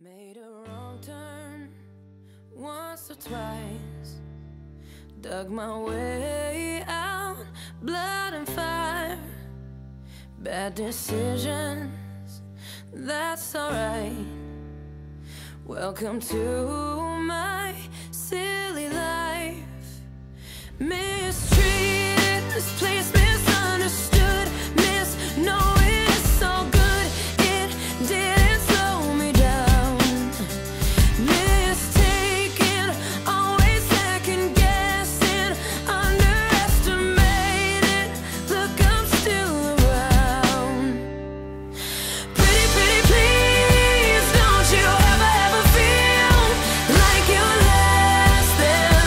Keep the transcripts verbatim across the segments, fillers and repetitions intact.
Made a wrong turn once or twice, dug my way out, blood and fire, bad decisions, that's alright. Welcome to my silly life. Mistreated, misplaced, misunderstood, miss knowing it's all good. It didn't slow me down. Mistaken, always second guessing, underestimated. Look, I'm still around. Pretty, pretty, please, don't you ever, ever feel like you're less than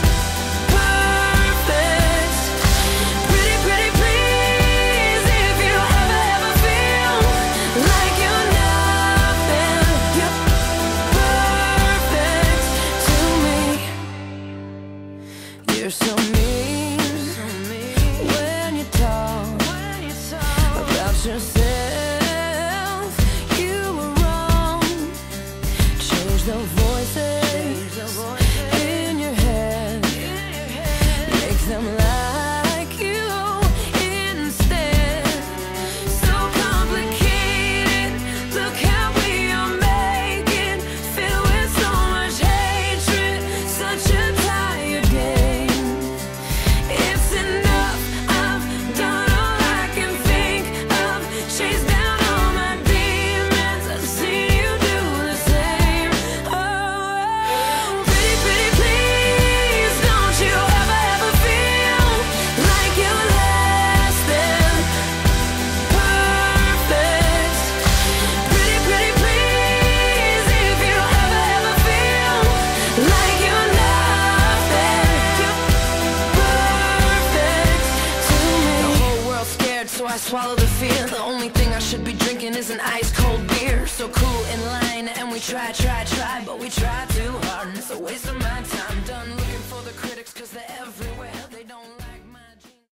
perfect. Pretty, pretty, please, if you ever, ever feel like you're nothing, you're perfect to me. You're so mean when you talk about yourself. You were wrong. Change the voices in your head. Make them like you instead. So complicated. Look how we are making. Filled with so much hatred. Such a tired game. It's enough. I've done all I can think of. Chased down all my demons. I've seen you do the same. Oh, pretty, pretty, please, don't you ever, ever feel like you're less than perfect. Pretty, pretty, please, if you ever, ever feel like you're nothing, you're perfect to me. The whole world's scared, so I swallow the fear. The only thing I should be drinking is an ice cold beer. So cool in line, and we try, try, try, but we try.